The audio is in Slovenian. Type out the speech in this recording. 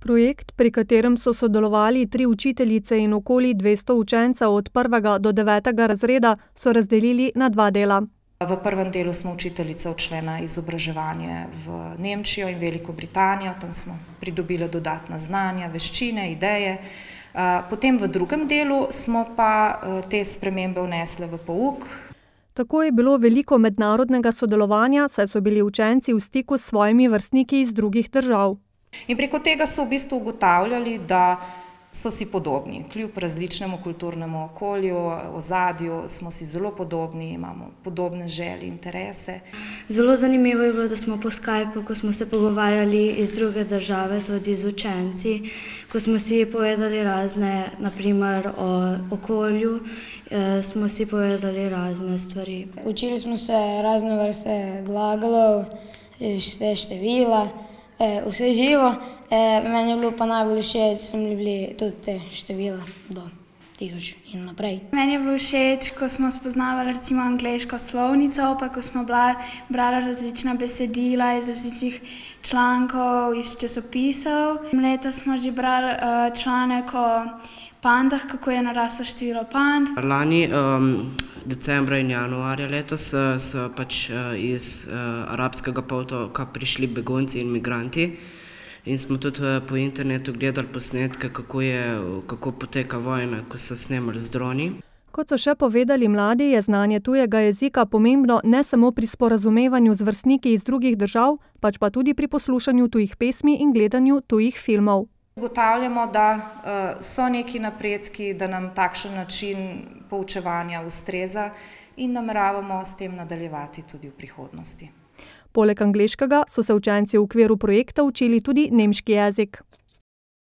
Projekt, pri katerem so sodelovali 3 učiteljice in okoli 200 učencev od 1. do 9. razreda, so razdelili na 2 dela. V prvem delu smo učiteljice odšle na izobraževanje v Nemčijo in Veliko Britanijo, tam smo pridobile dodatna znanja, veščine, ideje. Potem v drugem delu smo pa te spremembe vnesle v pouk. Tako je bilo veliko mednarodnega sodelovanja, saj so bili učenci v stiku s svojimi vrstniki iz drugih držav. In preko tega so v bistvu ugotavljali, da so si podobni. Kljub različnemu kulturnemu okolju, ozadju, smo si zelo podobni, imamo podobne želje, interese. Zelo zanimivo je bilo, da smo po Skypu, ko smo se pogovarjali iz druge države, tudi z učenci, ko smo si povedali razne, naprimer o okolju, smo si povedali razne stvari. Učili smo se razne vrste glagolov, števila, vse živo. Meni je bilo pa najbolj všeč, so mi bili tudi te števila do 1000 in naprej. Meni je bilo všeč, ko smo spoznavali recimo angleško slovnico, pa ko smo brali različna besedila iz različnih člankov, iz časopisov. Letos smo že brali članek o pandah, kako je naraslo število pand. Lani decembra in januarja letos so pač iz arabskega polotoka prišli begunci in migranti. In smo tudi po internetu gledali posnetke, kako poteka vojna, ko so snemali z droni. Kot so še povedali mladi, je znanje tujega jezika pomembno ne samo pri sporazumevanju z vrstniki iz drugih držav, pač pa tudi pri poslušanju tujih pesmi in gledanju tujih filmov. Ugotavljamo, da so neki napredki, da nam takšen način poučevanja ustreza in nameravamo s tem nadaljevati tudi v prihodnosti. Poleg angleškega so se učenci v okviru projekta učili tudi nemški jezik.